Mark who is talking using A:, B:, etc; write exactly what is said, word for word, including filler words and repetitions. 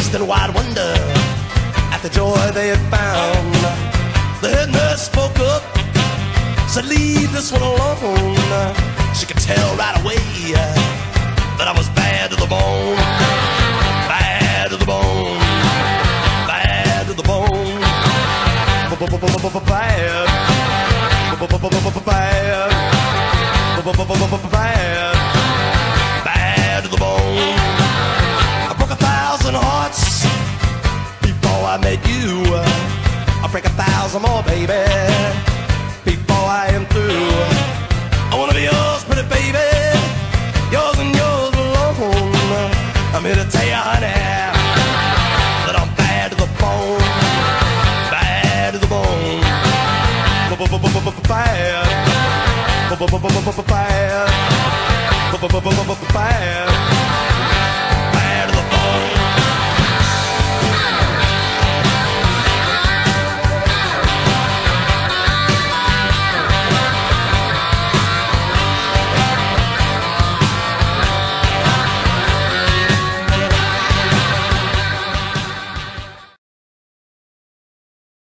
A: amazed in wide wonder at the joy they had found. The head nurse spoke up, said, leave this one alone. She could tell right away that I was bad to the bone. Bad to the bone. Bad to the bone. Bad. Bad. Bad. Bad to the bone. I broke a thousand hearts before I met you. I'll break a thousand more, baby, before I am through. I wanna be yours, pretty baby, yours and yours alone. I'm here to tell you, honey, that I'm bad to the bone. Bad to the bone. Bad. Bad. Bad.